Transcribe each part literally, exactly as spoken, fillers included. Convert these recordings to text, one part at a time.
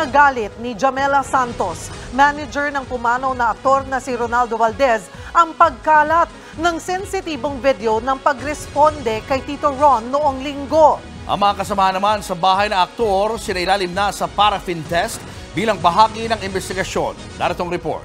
Ikinagalit ni Jamela Santos, manager ng pumanaw na aktor na si Ronaldo Valdez, ang pagkalat ng sensitibong video ng pagresponde kay Tito Ron noong linggo. Ang mga kasama naman sa bahay na aktor, sinailalim na sa paraffin test bilang bahagi ng investigasyon. Daratong report.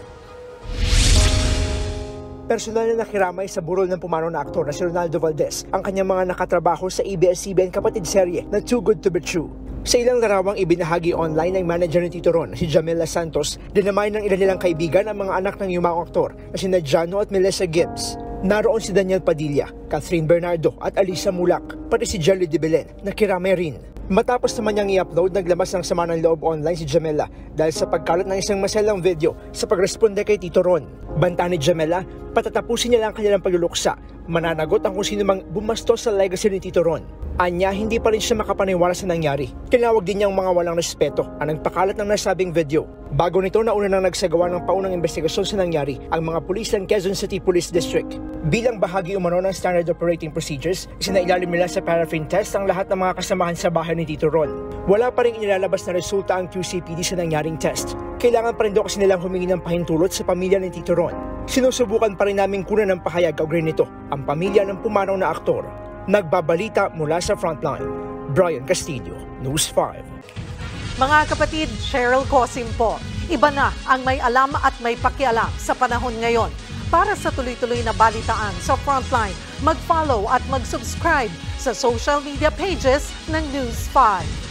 Personal na nakiramay sa burol ng pumanaw na aktor na si Ronaldo Valdez ang kanyang mga nakatrabaho sa A B S C B N kapatid serye na Too Good to Be True. Sa ilang larawang ibinahagi online ng manager ni Tito Ron, si Jamela Santos, dinamay ng ilan nilang kaibigan ang mga anak ng yumaong aktor na sina Jano at Melissa Gibbs. Naroon si Daniel Padilla, Catherine Bernardo at Alisa Mulak, pati si Jelly de Belen, nakiramay rin. Matapos naman niyang i-upload, naglamas ng sama ng loob online si Jamela dahil sa pagkalat ng isang maselang video sa pagresponde kay Tito Ron. Banta ni Jamela, patatapusin niya lang kanilang pagluluksa, mananagot ang kung sino mang bumastos sa legacy ni Tito Ron. Anya, hindi pa rin siya makapaniwala sa nangyari. Tinawag din niyang mga walang respeto ang nagpakalat ng nasabing video. Bago nito, nauna nang nagsagawa ng paunang investigasyon sa nangyari ang mga pulis ng Quezon City Police District. Bilang bahagi umano ng Standard Operating Procedures, isinailalim nila sa paraffin test ang lahat ng mga kasamahan sa bahay ni Tito Ron. Wala pa rin inilalabas na resulta ang Q C P D sa nangyaring test. Kailangan pa rin daw kasi nilang humingi ng pahintulot sa pamilya ni Tito Ron. Sinusubukan pa rin namin kunan ng pahayag kaugnay nito ang pamilya ng pumanaw na aktor. Nagbabalita mula sa Frontline, Brian Castillo, News five. Mga kapatid, Cheryl Cosim po. Iba na ang may alam at may pakialam sa panahon ngayon. Para sa tuloy-tuloy na balitaan sa Frontline, mag-follow at mag-subscribe sa social media pages ng News five.